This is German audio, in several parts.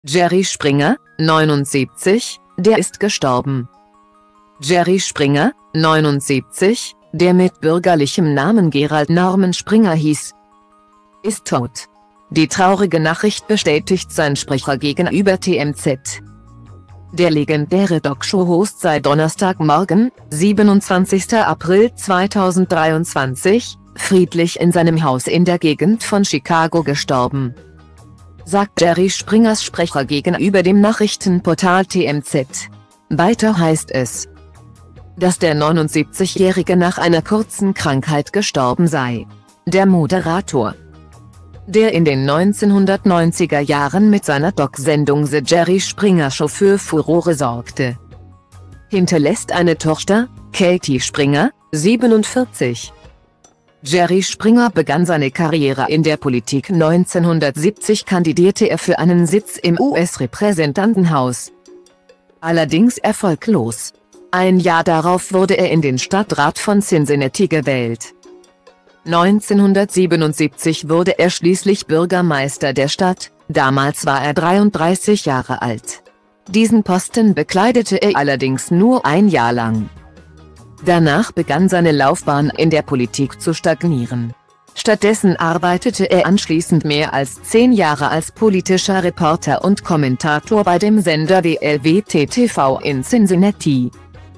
Jerry Springer, 79, der ist gestorben. Jerry Springer, 79, der mit bürgerlichem Namen Gerald Norman Springer hieß, ist tot. Die traurige Nachricht bestätigt sein Sprecher gegenüber TMZ. Der legendäre Talkshow-Host sei Donnerstagmorgen, 27. April 2023, friedlich in seinem Haus in der Gegend von Chicago gestorben, sagt Jerry Springers Sprecher gegenüber dem Nachrichtenportal TMZ. Weiter heißt es, dass der 79-Jährige nach einer kurzen Krankheit gestorben sei. Der Moderator, der in den 1990er Jahren mit seiner Talksendung The Jerry Springer Show für Furore sorgte, hinterlässt eine Tochter, Katie Springer, 47. Jerry Springer begann seine Karriere in der Politik. 1970 kandidierte er für einen Sitz im US-Repräsentantenhaus, allerdings erfolglos. Ein Jahr darauf wurde er in den Stadtrat von Cincinnati gewählt. 1977 wurde er schließlich Bürgermeister der Stadt, damals war er 33 Jahre alt. Diesen Posten bekleidete er allerdings nur ein Jahr lang. Danach begann seine Laufbahn in der Politik zu stagnieren. Stattdessen arbeitete er anschließend mehr als 10 Jahre als politischer Reporter und Kommentator bei dem Sender WLWT-TV in Cincinnati.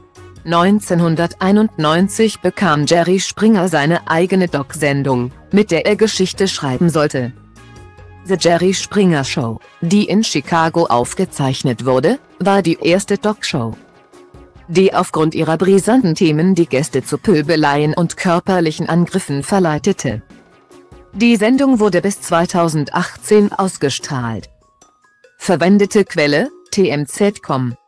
1991 bekam Jerry Springer seine eigene Talksendung, mit der er Geschichte schreiben sollte. The Jerry Springer Show, die in Chicago aufgezeichnet wurde, war die erste Talkshow, die aufgrund ihrer brisanten Themen die Gäste zu Pöbeleien und körperlichen Angriffen verleitete. Die Sendung wurde bis 2018 ausgestrahlt. Verwendete Quelle: TMZ.com